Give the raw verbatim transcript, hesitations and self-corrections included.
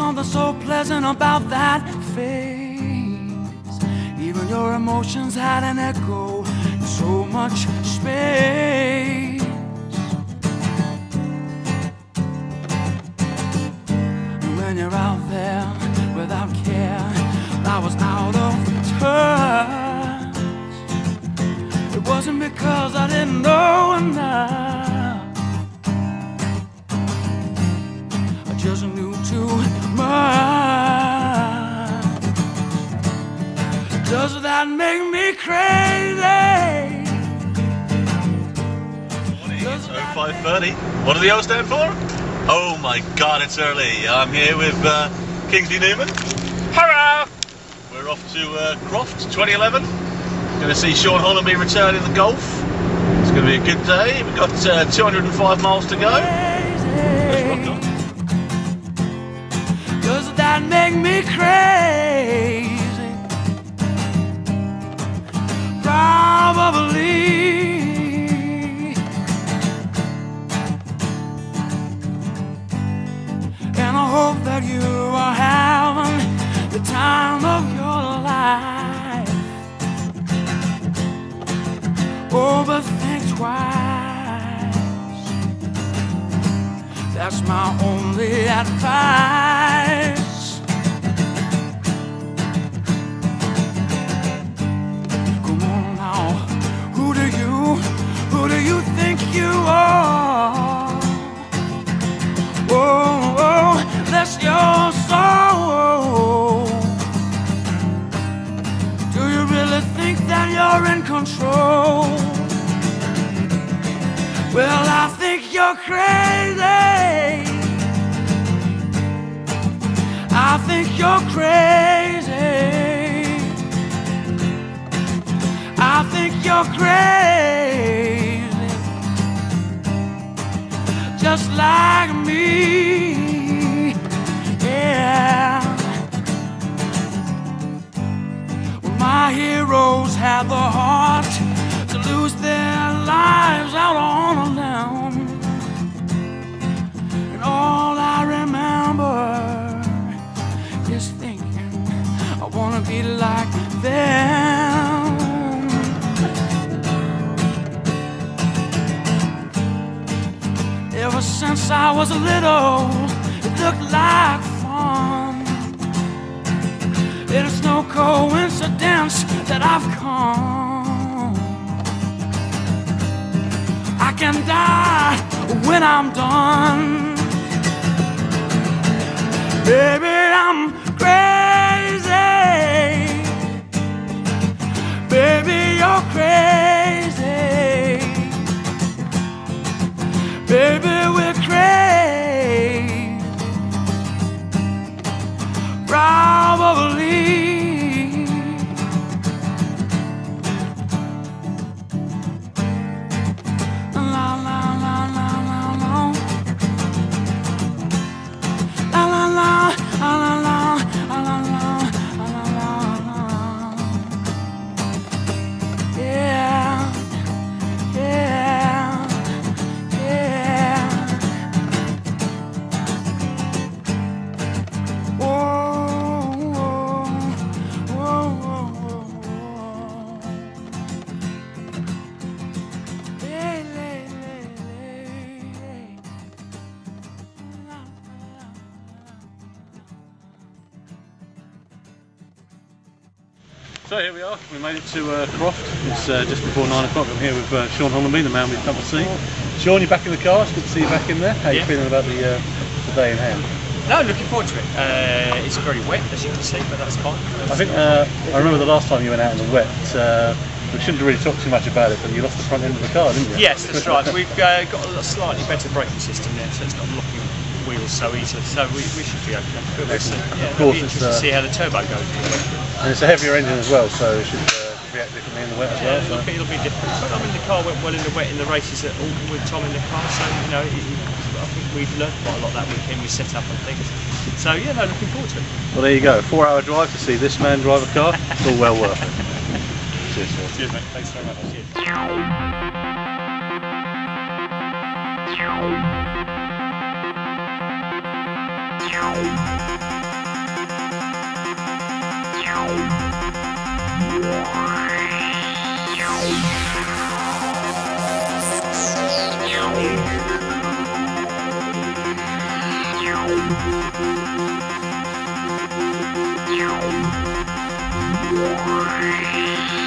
something so pleasant about that face. Even your emotions had an echo in so much space. When you're out there without care, I was out of touch. It wasn't because I didn't know enough, I just knew too much. Does that make me crazy? Morning, it's oh five thirty. What does the O stand for? Oh my god, it's early. I'm here with uh, Kingsley Newman. Hurrah! We're off to uh, Croft twenty eleven. Going to see Shaun Hollamby return in the Golf. It's going to be a good day. We've got uh, two hundred and five miles to go. Let's rock on. Does that make me crazy? Probably. And I hope that you are having the time of your life. Oh, but think twice. That's my only advice. Come on now, who do you, who do you think you are? Oh, oh, bless your soul. Do you really think that you're in control? Well, I think you're crazy. I think you're crazy. I think you're crazy. Just like me, yeah. Well, my heroes had the heart to lose their lives out on a limb, and all I remember is thinking I wanna be like them. Ever since I was little, it looked like fun. It's no coincidence that I've come. I can die when I'm done. Baby, I'm crazy. Baby, you're crazy. Baby, we're crazy. Probably. La la la la la la. La la la la la la la la la la. Yeah, yeah. So here we are, we made it to uh, Croft. It's uh, just before nine o'clock. I'm here with uh, Shaun Hollamby, the man we've come to see. Shaun, you're back in the car, it's good to see you back in there. How are yeah. you feeling about the, uh, the day in hand? No, looking forward to it. Uh, it's very wet, as you can see, but that's fine. That's I think, uh, I remember the last time you went out in the wet, uh, we shouldn't really talk too much about it, but you lost the front end of the car, didn't you? Yes, that's right. We've uh, got a slightly better braking system there, so it's not locking wheels so easily, so we, we should be okay. But we'll see. Yeah, of course, it'll be it's interesting uh, to see how the turbo goes. And it's a heavier engine as well, so it should uh, react differently in the wet as yeah, well. It'll, So. be, it'll be different. But I mean, the car went well in the wet in the races at Alton with Tom in the car, so you know, it, I think we've learned quite a lot that weekend. We set up and things. So yeah, no, looking forward to it. Well, there you go. Four hour drive to see this man drive a car. It's all well worth it. Cheers, Phil. Cheers, mate. Thanks very much. Cheers. Yeah.